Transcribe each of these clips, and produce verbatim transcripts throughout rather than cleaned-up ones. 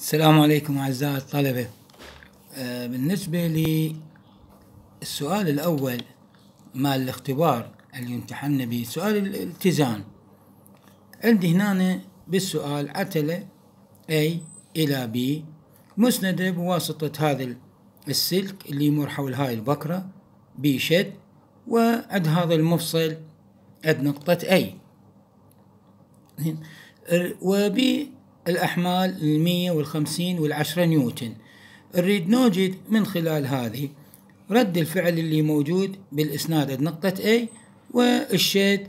السلام عليكم أعزائي الطلبة. آه بالنسبة للسؤال الأول مال الاختبار اللي امتحنا به سؤال الاتزان، عندي هنا بالسؤال عتلة A إلى B مسندة بواسطة هذا السلك اللي يمر حول هاي البكرة B شد، وعند هذا المفصل عند نقطة A، وبي الأحمال المية والخمسين والعشرة نيوتن. نريد نوجد من خلال هذه رد الفعل اللي موجود بالإسناد عند نقطة A والشد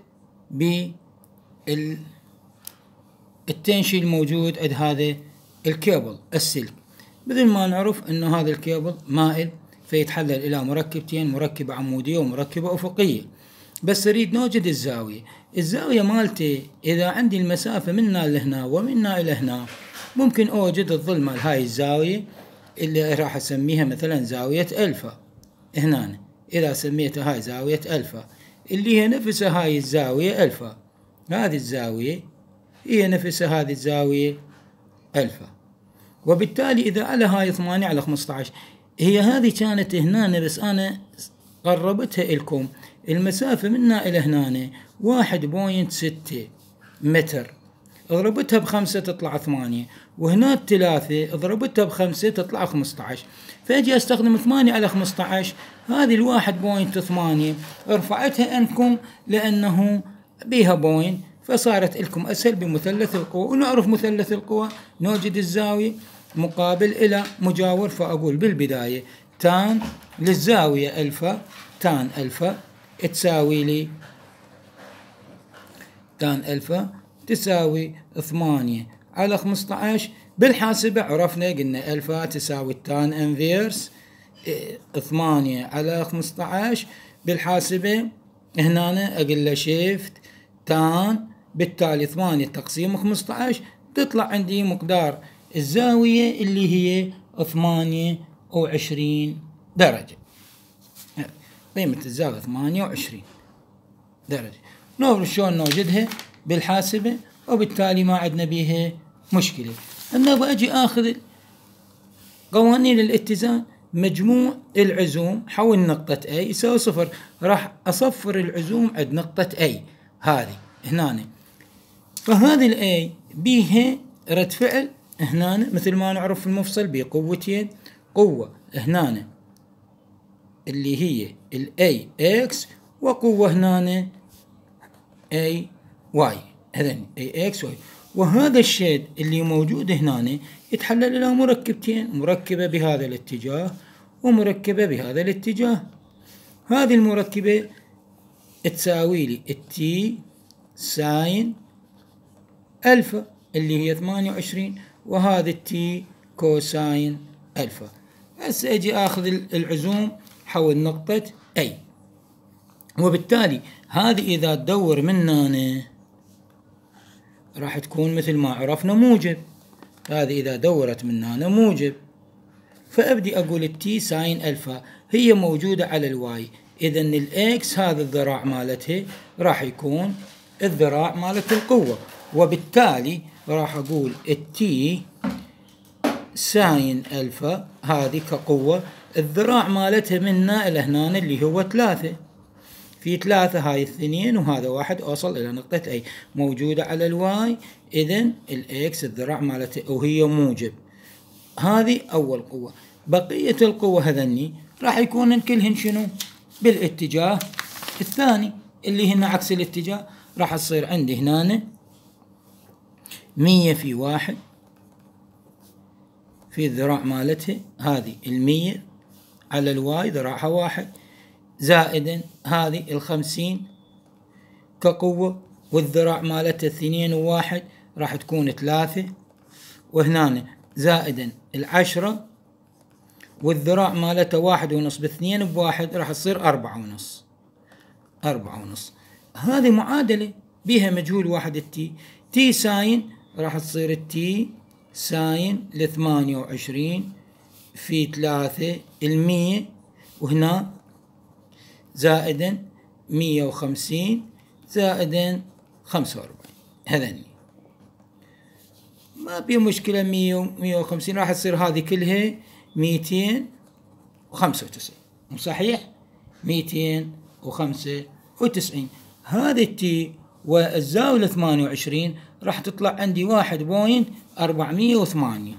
بالتنشي الموجود عند هذا الكيبل السلك. بدل ما نعرف أنه هذا الكيبل مائل فيتحلل إلى مركبتين، مركبة عمودية ومركبة أفقية، بس أريد نوجد الزاوية. الزاوية مالتي إذا عندي المسافة منا لهنا ومنا إلى هنا ممكن أوجد الظل مال هاي الزاوية اللي راح أسميها مثلا زاوية ألفا. هنا إذا سميتها هاي زاوية ألفا اللي هي نفسها هاي الزاوية ألفا، هذه الزاوية هي نفسها هذه الزاوية ألفا. وبالتالي إذا على هاي ثمانية على خمسة عشر هي هذه كانت هنا، بس أنا قربتها لكم. المسافة منا إلى هنا واحد بوينت ستة متر، اضربتها بخمسة تطلع ثمانية، وهنا الثلاثة اضربتها بخمسة تطلع خمسة عشر، فأجي أستخدم ثمانية على خمسة عشر، هذه الواحد بوينت ثمانية رفعتها أنكم لأنه بيها بوينت فصارت لكم أسهل بمثلث القوى. ونعرف مثلث القوى نوجد الزاوية مقابل إلى مجاور، فأقول بالبداية تان للزاوية ألفا، تان ألفا تساوي لي تان ألفا تساوي ثمانية على خمسة عشر. بالحاسبة عرفنا قلنا ألفا تساوي التان انفيرس ثمانية على خمسة عشر. بالحاسبة هنا أقول له شيفت تان، بالتالي ثمانية تقسيم خمسة عشر تطلع عندي مقدار الزاوية اللي هي ثمانية وعشرين درجة. قيمة الزاوية ثمانية وعشرين درجة. نعرف شلون نوجدها بالحاسبة، وبالتالي ما عندنا بيها مشكلة. أنا بأجي آخذ قوانين الاتزان، مجموع العزوم حول نقطة A يساوي صفر، راح أصفر العزوم عند نقطة A هذه هنا. فهذه الA بيها رد فعل هنا مثل ما نعرف في المفصل بقوتين، قوة هنا اللي هي ال A X وقوة هنا A Y، هذين A X Y. وهذا الشد اللي موجود هنا يتحلل إلى مركبتين، مركبة بهذا الاتجاه ومركبة بهذا الاتجاه. هذه المركبة تساوي لي التي ساين ألفا اللي هي ثمانية وعشرين، وهذا التي كوساين ألفا. بس أجي أخذ العزوم حول نقطة A، وبالتالي هذه إذا تدور من هنا راح تكون مثل ما عرفنا موجب، هذه إذا دورت من هنا موجب. فأبدي أقول التي ساين ألفا هي موجودة على الواي، إذن الإكس هذا الذراع مالتها راح يكون الذراع مالت القوة، وبالتالي راح أقول التي ساين ألفا هذه كقوة، الذراع مالتها منا إلى هنا اللي هو ثلاثة، في ثلاثة هاي اثنين وهذا واحد أوصل إلى نقطة A موجودة على الواي. إذن الإكس الذراع مالتها وهي موجب. هذه أول قوة. بقية القوة هذني راح يكون كلهن شنو بالاتجاه الثاني اللي هنا عكس الاتجاه. راح تصير عندي هنا مية في واحد في الذراع مالتها، هذه المية على الواي ذراعها واحد، زائدا هذه الخمسين كقوة، والذراع مالتها اثنين وواحد راح تكون ثلاثة، وهنا زائدا العشرة والذراع مالتها واحد ونص باثنين بواحد راح تصير أربعة ونص، أربعة ونص. هذه معادلة بها مجهول واحد التي، تي ساين راح تصير التي ساين لثمانية وعشرين في ثلاثة المية، وهنا زائدا مية وخمسين زائدا خمسة وأربعين. هذني ما في مشكلة مية ومية وخمسين راح تصير هذه كلها ميتين وخمسة وتسعين، مو صحيح؟ ميتين وخمسة وتسعين. هذا التي والزاوية ثمانية وعشرين راح تطلع عندي واحد بوينت أربعمية وثمانية.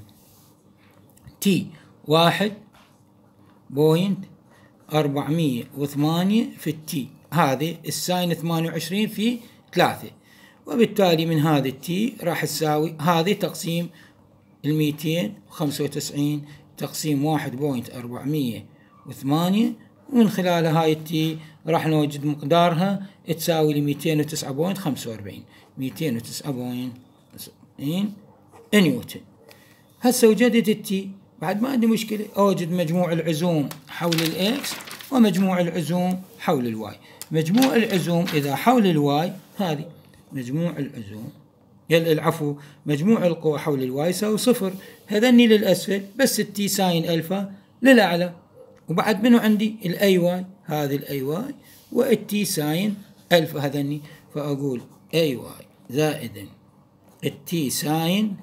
تي واحد بوينت أربعمية وثمانية في التي، هذه الساين ثمانية وعشرين في ثلاثة، وبالتالي من هذه التي راح تساوي هذه تقسيم الميتين وخمسة وتسعين تقسيم واحد بوينت أربعمية وثمانية، ومن خلال هاي التي راح نوجد مقدارها تساوي ل ميتين وتسعة بوينت خمسة وأربعين، ميتين وتسعة بوينت خمسة وأربعين نيوتن. هسه وجدت التي، بعد ما عندي مشكلة أوجد مجموع العزوم حول الإكس ومجموع العزوم حول الواي. مجموع العزوم إذا حول الواي هذه مجموع العزوم يلا العفو مجموع القوى حول الواي يساوي صفر، هذني للأسفل بس التي ساين ألفا للأعلى، وبعد منه عندي الأي واي، هذه الأي واي والتي ساين ألفا هذني، فأقول أي واي زائدا التي ساين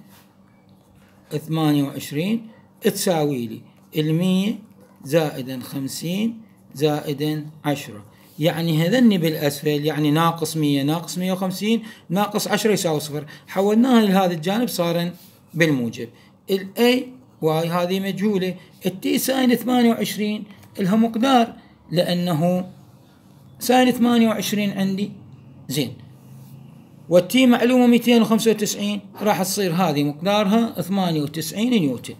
ثمانية وعشرين تساوي لي المية زائدا خمسين زائدا عشرة، يعني هذني بالأسفل يعني ناقص مية ناقص مية وخمسين ناقص عشرة يساوي صفر، حولناها لهذا الجانب صار بالموجب. الاي واي هذه مجهولة، التي ساين ثمانية وعشرين لها مقدار لأنه ساين ثمانية وعشرين عندي زين، والتي معلومة ميتين وخمسة وتسعين راح تصير هذه مقدارها ثمانية وتسعين نيوتن،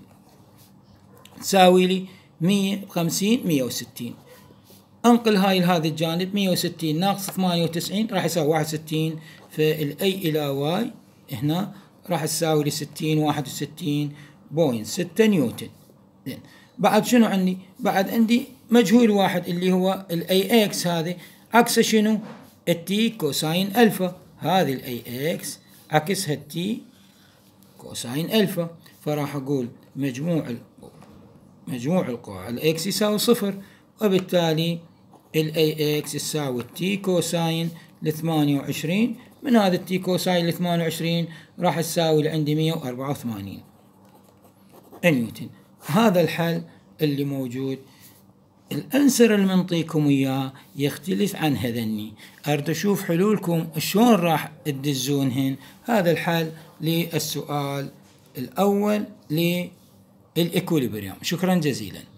تساوي لي مية وخمسين مية وستين. انقل هاي لهذا الجانب، مية وستين ناقص ثمانية وتسعين راح يساوي واحد وستين، فالاي الى واي هنا راح تساوي لي ستين واحد وستين بوينت ستة نيوتن. زين بعد شنو عندي؟ بعد عندي مجهول واحد اللي هو الاي اكس، هذه عكسه شنو؟ التي كوساين الفا، هذه الاي اكس عكسها التي كوساين الفا، فراح اقول مجموع مجموع القوى على الاكس يساوي صفر، وبالتالي الاي اكس يساوي التي كوساين لثمانية وعشرين، من هذا التي كوساين لثمانية وعشرين راح تساوي لعندي مية وأربعة وثمانين نيوتن. هذا الحل اللي موجود. الأنسر اللي منطيكم إياه يختلف عن هذني، أريد أشوف حلولكم شلون راح تدزونهن. هذا الحل للسؤال الأول للإكوليبريم. شكرا جزيلا.